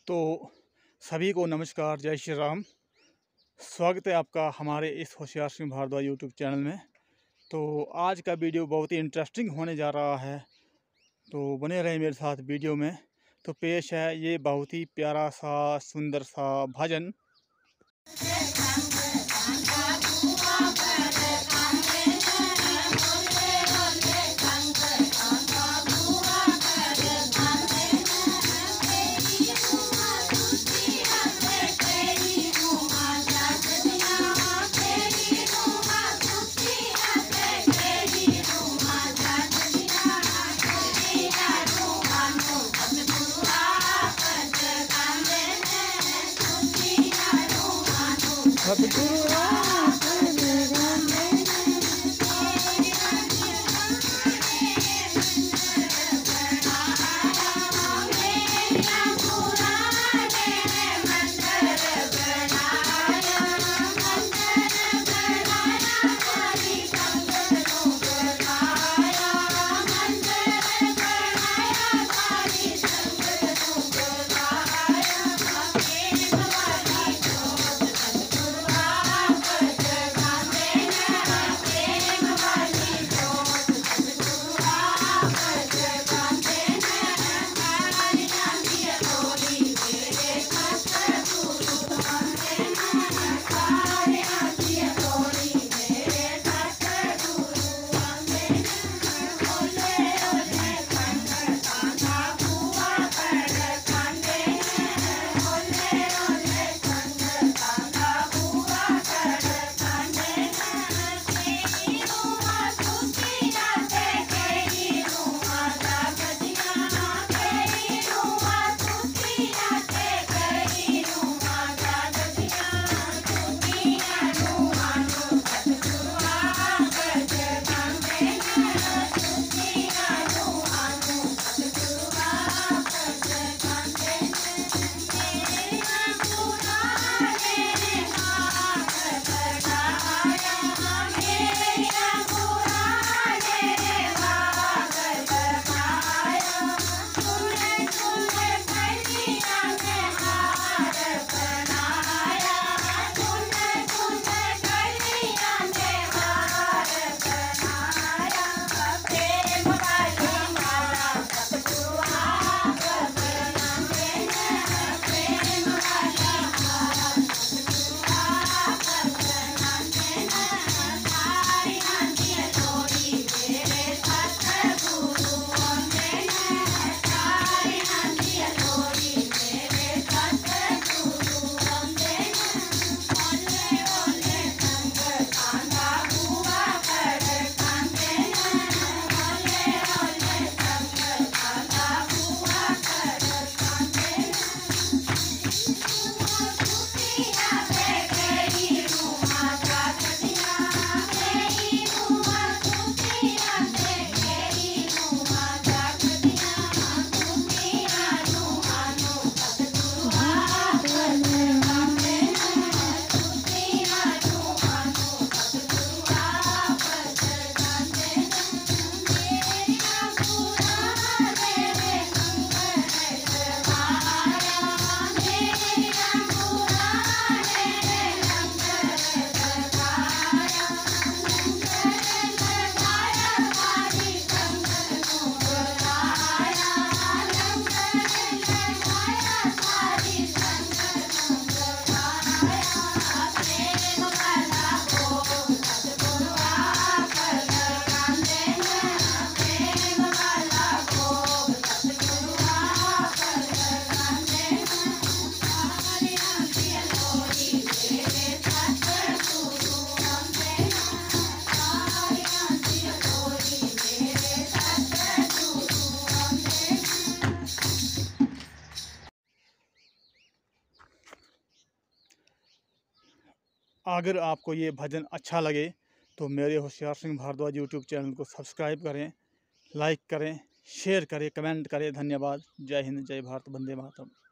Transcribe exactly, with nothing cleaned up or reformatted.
तो सभी को नमस्कार, जय श्री राम। स्वागत है आपका हमारे इस होशियार सिंह भारद्वाज यूट्यूब चैनल में। तो आज का वीडियो बहुत ही इंटरेस्टिंग होने जा रहा है, तो बने रहे मेरे साथ वीडियो में। तो पेश है ये बहुत ही प्यारा सा सुंदर सा भजन। अगर आपको ये भजन अच्छा लगे तो मेरे होशियार सिंह भारद्वाज यूट्यूब चैनल को सब्सक्राइब करें, लाइक करें, शेयर करें, कमेंट करें। धन्यवाद। जय हिंद, जय भारत, वंदे मातरम।